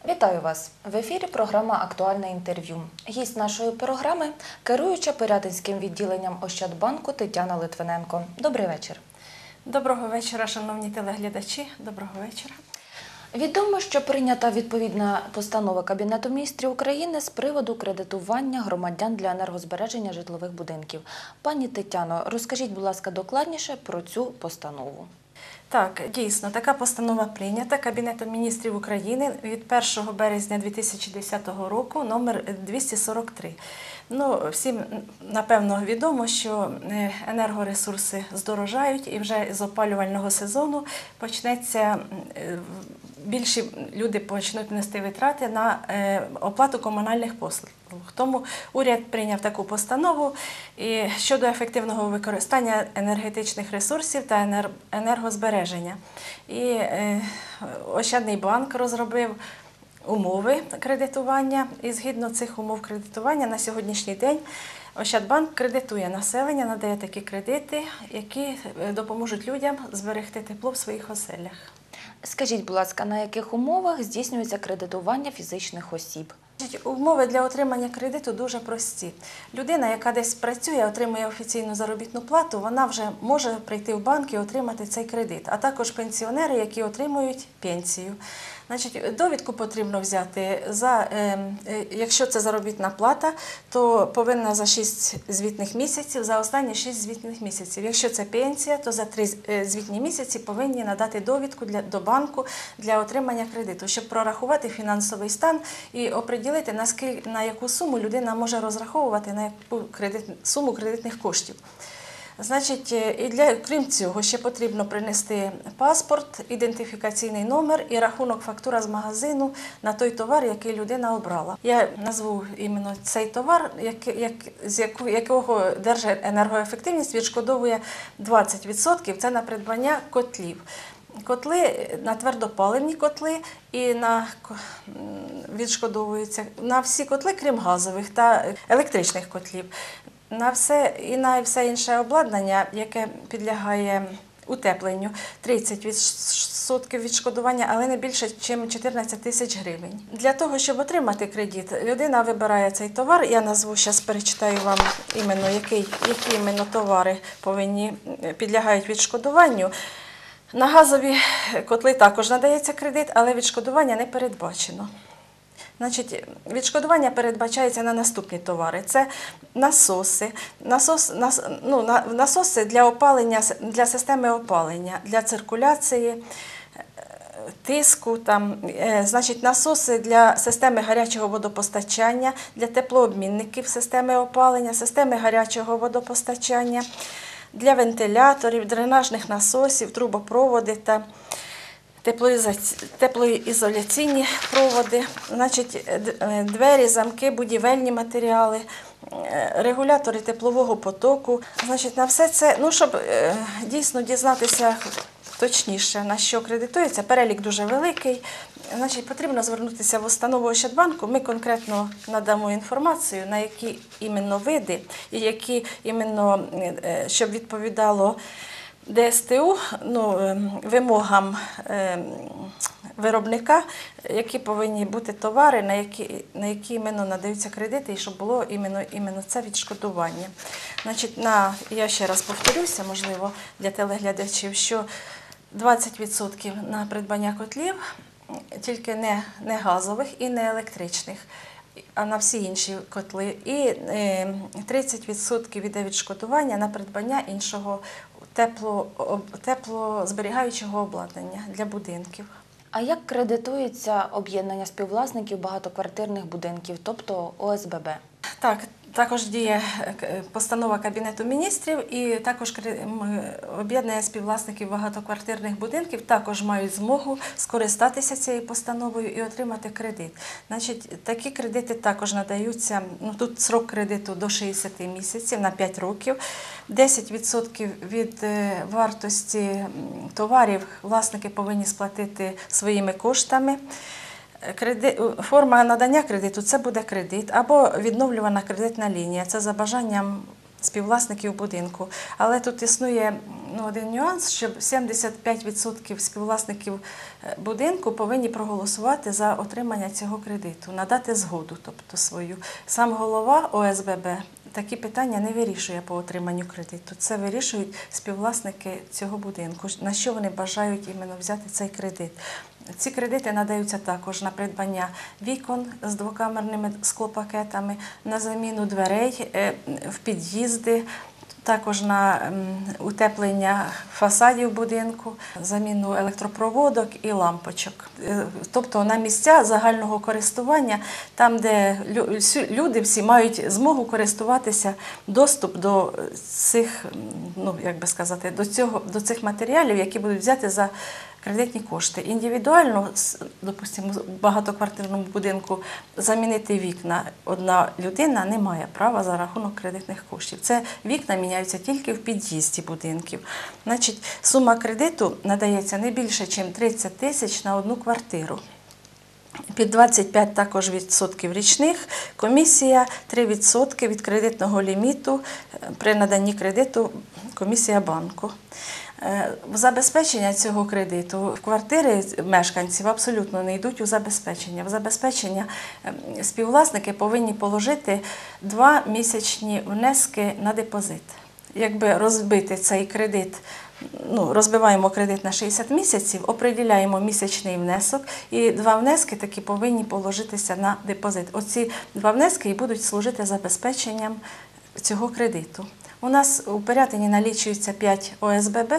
Вітаю вас! В ефірі програма «Актуальне інтерв'ю». Гість нашої програми – керуюча Пирятинським відділенням Ощадбанку Тетяна Литвиненко. Добрий вечір. Доброго вечора, шановні телеглядачі. Доброго вечора. Відомо, що прийнята відповідна постанова Кабінету міністрів України з приводу кредитування громадян для енергозбереження житлових будинків. Пані Тетяно, розкажіть, будь ласка, докладніше про цю постанову. Так, дійсно, така постанова прийнята Кабінетом міністрів України від 1 березня 2010 року, номер 243. Всім, напевно, відомо, що енергоресурси здорожають і вже з опалювального сезону почнеться, більші люди почнуть нести витрати на оплату комунальних послуг. Тому уряд прийняв таку постанову щодо ефективного використання енергетичних ресурсів та енергозбереження. І Ощадний банк розробив умови кредитування, і згідно цих умов кредитування на сьогоднішній день Ощадбанк кредитує населення, надає такі кредити, які допоможуть людям зберегти тепло в своїх оселях. Скажіть, будь ласка, на яких умовах здійснюється кредитування фізичних осіб? Умови для отримання кредиту дуже прості. Людина, яка десь працює, отримує офіційну заробітну плату, вона вже може прийти в банк і отримати цей кредит, а також пенсіонери, які отримують пенсію. Довідку потрібно взяти, якщо це заробітна плата, то повинна за 6 звітних місяців, за останні 6 звітних місяців. Якщо це пенсія, то за 3 звітні місяці повинні надати довідку до банку для отримання кредиту, щоб прорахувати фінансовий стан і оприділити, на яку суму людина може розраховувати, на яку суму кредитних коштів. Крім цього, ще потрібно принести паспорт, ідентифікаційний номер і рахунок фактура з магазину на той товар, який людина обрала. Я назву іменно цей товар, з якого Держенергоефективність відшкодовує 20%, це на придбання котлів. Котли на твердопаливні котли і відшкодовуються на всі котли, крім газових та електричних котлів. На все інше обладнання, яке підлягає утепленню, 30% відшкодування, але не більше, ніж 14 тисяч гривень. Для того, щоб отримати кредит, людина вибирає цей товар. Я назву, зараз перечитаю вам які товари підлягають відшкодуванню. На газові котли також надається кредит, але відшкодування не передбачено. Відшкодування передбачається на наступні товари. Це насоси, насоси для опалення, для системи опалення, для циркуляції, тиску, насоси для системи гарячого водопостачання, для теплообмінників системи опалення, системи гарячого водопостачання, для вентиляторів, дренажних насосів, трубопроводи та теплоізоляційні проводи, двері, замки, будівельні матеріали, регулятори теплового потоку. На все це, щоб дійсно дізнатися точніше, на що кредитується, перелік дуже великий. Потрібно звернутися в установу Ощадбанку, ми конкретно надамо інформацію, на які іменно види і які іменно, щоб відповідало ДСТУ, вимогам виробника, які повинні бути товари, на які іменно надаються кредити, і щоб було іменно це відшкодування. Я ще раз повторюся, можливо, для телеглядачів, що 20% на придбання котлів, тільки не газових і не електричних, а на всі інші котли, і 30% іде відшкодування на придбання іншого теплозберігаючого обладнання для будинків. А як кредитується об'єднання співвласників багатоквартирних будинків, тобто ОСББ? Так, також діє постанова Кабінету міністрів, і також об'єднання співвласників багатоквартирних будинків також мають змогу скористатися цією постановою і отримати кредит. Такі кредити також надаються, тут срок кредиту до 60 місяців на 5 років, 10% від вартості товарів власники повинні сплатити своїми коштами. Форма надання кредиту – це буде кредит або відновлювана кредитна лінія. Це за бажанням співвласників будинку. Але тут існує один нюанс, що 75% співвласників будинку повинні проголосувати за отримання цього кредиту, надати згоду, тобто свою. Сам голова ОСББ такі питання не вирішує по отриманню кредиту. Це вирішують співвласники цього будинку, на що вони бажають іменно взяти цей кредит. Ці кредити надаються також на придбання вікон з двокамерними склопакетами, на заміну дверей в під'їзди, також на утеплення фасадів будинку, заміну електропроводок і лампочок. Тобто на місця загального користування, там, де люди всі мають змогу користуватися, доступ до цих, до цих матеріалів, які будуть взяти за кредитні кошти. Індивідуально, допустимо, в багатоквартирному будинку замінити вікна одна людина не має права за рахунок кредитних коштів. Це вікна міняються тільки в під'їзді будинків. Значить, сума кредиту надається не більше, ніж 30 тисяч на одну квартиру. Під 25 також відсотків річних, комісія 3% від кредитного ліміту при наданні кредиту, комісія банку. В забезпечення цього кредиту в квартири мешканців абсолютно не йдуть у забезпечення. В забезпечення співвласники повинні положити 2 місячні внески на депозит. Якби розбити цей кредит, розбиваємо кредит на 60 місяців, определяємо місячний внесок і 2 внески таки повинні положитися на депозит. Оці 2 внески і будуть служити забезпеченням цього кредиту. У нас у Пирятині налічується 5 ОСББ.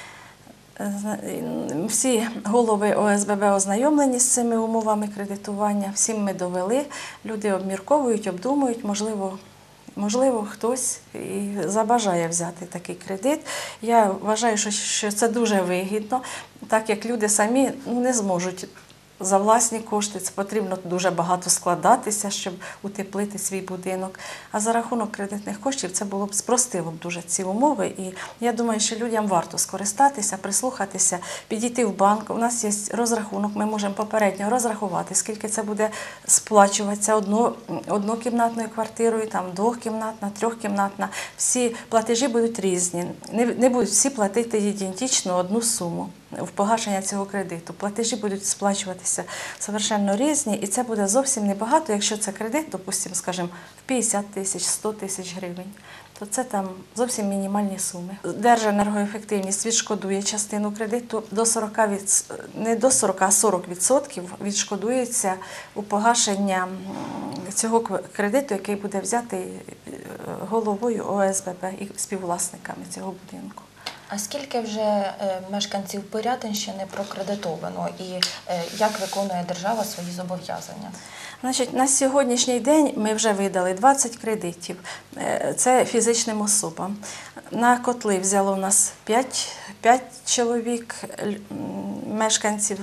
Всі голови ОСББ ознайомлені з цими умовами кредитування, всім ми довели, люди обмірковують, обдумують, можливо, хтось і забажає взяти такий кредит. Я вважаю, що це дуже вигідно, так як люди самі не зможуть за власні кошти, це потрібно дуже багато складатися, щоб утеплити свій будинок. А за рахунок кредитних коштів це було б спростило б дуже ці умови. І я думаю, що людям варто скористатися, прислухатися, підійти в банк. У нас є розрахунок, ми можемо попередньо розрахувати, скільки це буде сплачуватися однокімнатною квартирою, там двохкімнатна, трьохкімнатна. Всі платежі будуть різні. Не будуть всі платити ідентично одну суму в погашення цього кредиту. Платежі будуть сплачуватися совершенно різні, і це буде зовсім небагато, якщо це кредит, допустимо, скажімо, в 50 тисяч, 100 тисяч гривень, то це там зовсім мінімальні суми. Держенергоефективність відшкодує частину кредиту до 40, не до 40, а 40% відшкодується у погашення цього кредиту, який буде взятий головою ОСББ і співвласниками цього будинку. А скільки вже мешканців Пирятинщини прокредитовано і як виконує держава свої зобов'язання? Значить, на сьогоднішній день ми вже видали 20 кредитів. Це фізичним особам. На котли взяло у нас 5 чоловік, мешканців.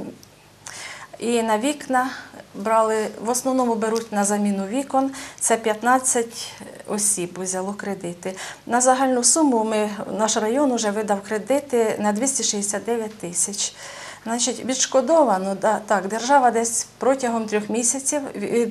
І на вікна брали, в основному беруть на заміну вікон, це 15 осіб взяло кредити. На загальну суму наш район вже видав кредити на 269 тисяч. Значить, відшкодовано, так, держава десь протягом 3 місяців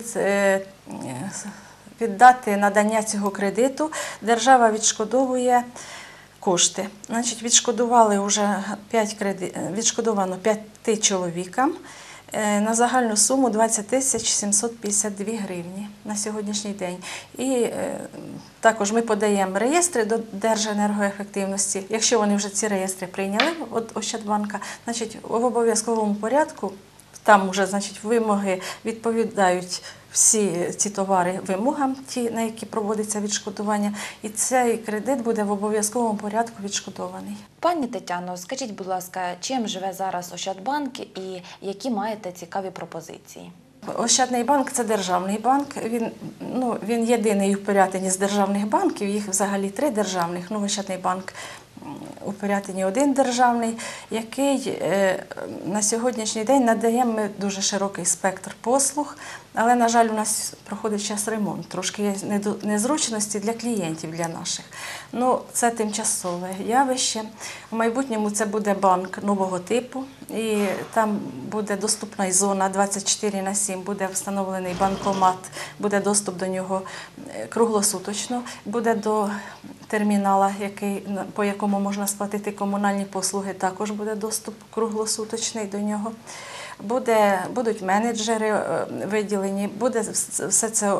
від дати надання цього кредиту, держава відшкодовує кошти. Значить, відшкодували вже відшкодовано 5 чоловікам. На загальну суму 20 тисяч 752 гривні на сьогоднішній день. І також ми подаємо реєстри до Держенергоефективності. Якщо вони вже ці реєстри прийняли від Ощадбанка, значить в обов'язковому порядку там вже, значить, вимоги відповідають всі ці товари вимогам, ті, на які проводиться відшкодування, і цей кредит буде в обов'язковому порядку відшкодований. Пані Тетяно, скажіть, будь ласка, чим живе зараз Ощадбанк і які маєте цікаві пропозиції? Ощадний банк – це державний банк, він єдиний в Пирятині з державних банків, їх взагалі 3 державних, Ощадний банк у Пирятині один державний, який на сьогоднішній день надаємо ми дуже широкий спектр послуг, але, на жаль, у нас проходить час ремонт, трошки є незручності для клієнтів, для наших. Ну, це тимчасове явище. В майбутньому це буде банк нового типу, і там буде доступна і зона 24/7, буде встановлений банкомат, буде доступ до нього круглосуточно, буде до термінала, по якому можна сплатити комунальні послуги, також буде доступ круглосуточний до нього. Будуть менеджери виділені, буде все це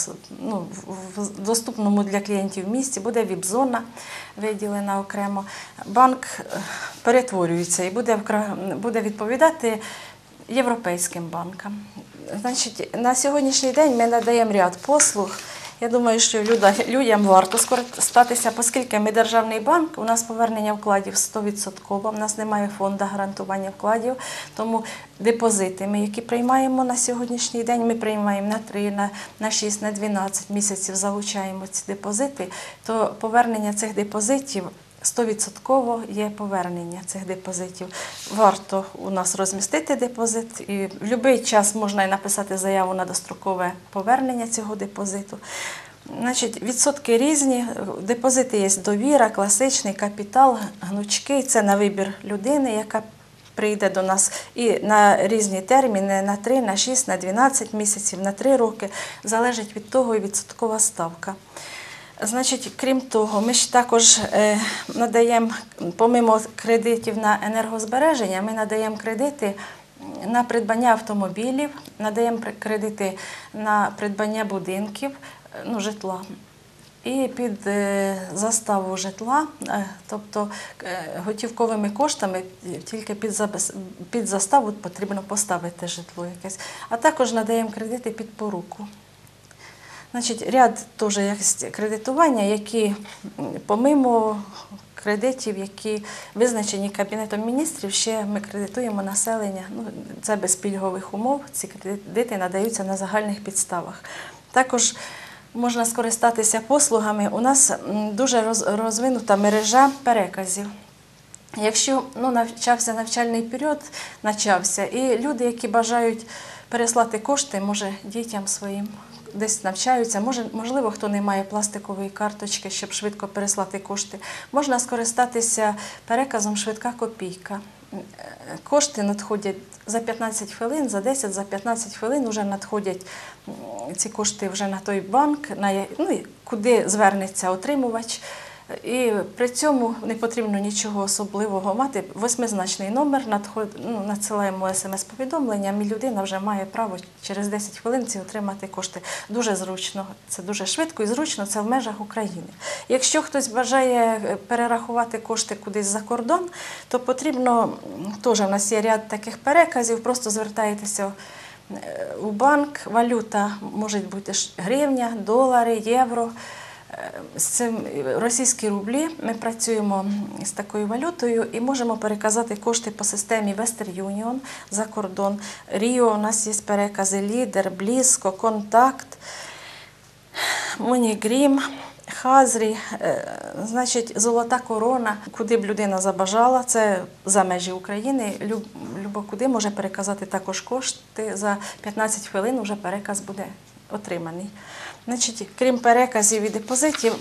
в доступному для клієнтів місці, буде віп-зона виділена окремо. Банк перетворюється і буде відповідати європейським банкам. Значить, на сьогоднішній день ми надаємо ряд послуг. Я думаю, що людям варто скористатися, оскільки ми державний банк, у нас повернення вкладів 100%, у нас немає фонду гарантування вкладів, тому депозити, які приймаємо на сьогоднішній день, ми приймаємо на 3, на 6, на 12 місяців, залучаємо ці депозити, то повернення цих депозитів 100% є повернення цих депозитів. Варто у нас розмістити депозит, і в будь-який час можна і написати заяву на дострокове повернення цього депозиту. Значить, відсотки різні, депозити є довіра, класичний, капітал, гнучкий, це на вибір людини, яка прийде до нас і на різні терміни, на 3, на 6, на 12 місяців, на 3 роки, залежить від того і відсоткова ставка. Значить, крім того, ми ж також надаємо, помимо кредитів на енергозбереження, ми надаємо кредити на придбання автомобілів, надаємо кредити на придбання будинків, житла. І під заставу житла, тобто готівковими коштами, тільки під заставу потрібно поставити житло якесь. А також надаємо кредити під поруку. Значить, ряд теж кредитування, які помимо кредитів, які визначені Кабінетом міністрів, ще ми кредитуємо населення. Це без пільгових умов, ці кредити надаються на загальних підставах. Також можна скористатися послугами. У нас дуже розвинута мережа переказів. Якщо навчався навчальний період, і люди, які бажають переслати кошти, може, дітям своїм, десь навчаються, можливо, хто не має пластикової карточки, щоб швидко переслати кошти, можна скористатися переказом «Швидка копійка». Кошти надходять за 15 хвилин, за 10, за 15 хвилин вже надходять ці кошти вже на той банк, куди звернеться отримувач. І при цьому не потрібно нічого особливого мати. 8-значний номер, надсилаємо смс-повідомлення, і людина вже має право через 10 хвилин отримати кошти. Дуже зручно, це дуже швидко і зручно, це в межах України. Якщо хтось бажає перерахувати кошти кудись за кордон, то потрібно, теж у нас є ряд таких переказів, просто звертаєтеся у банк, валюта може бути гривня, долари, євро. З цим російські рублі, ми працюємо з такою валютою і можемо переказати кошти по системі Western Union за кордон. Ріо, у нас є перекази Лідер, Близько, Контакт, Монігрім, Хазрі, значить, Золота Корона, куди б людина забажала, це за межі України, любо-куди може переказати також кошти, за 15 хвилин вже переказ буде отриманий. Значить, крім переказів і депозитів,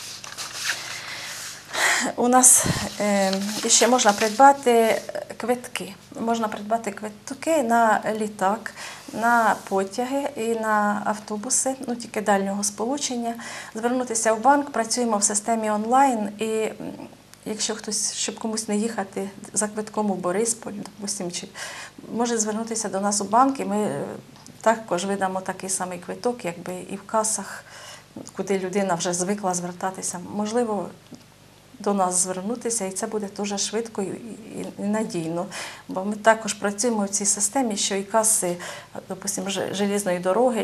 у нас ще можна придбати квитки. Можна придбати квитки на літак, на потяги і на автобуси, тільки дальнього сполучення. Звернутися в банк, працюємо в системі онлайн і якщо хтось, щоб комусь не їхати за квитком у Борисполь, допустим, може звернутися до нас у банк і ми також видамо такий самий квиток, якби і в касах, куди людина вже звикла звертатися. Можливо, до нас звернутися, і це буде дуже швидко і надійно. Бо ми також працюємо в цій системі, що і каси, допустимо, желізної дороги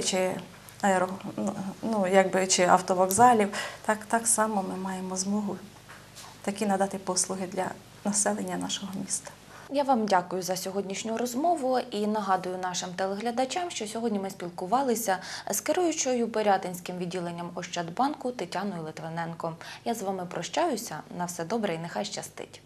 чи автовокзалів, так само ми маємо змогу такі надати послуги для населення нашого міста. Я вам дякую за сьогоднішню розмову і нагадую нашим телеглядачам, що сьогодні ми спілкувалися з керуючою Пирятинським відділенням Ощадбанку Тетяною Литвиненко. Я з вами прощаюся. На все добре і нехай щастить.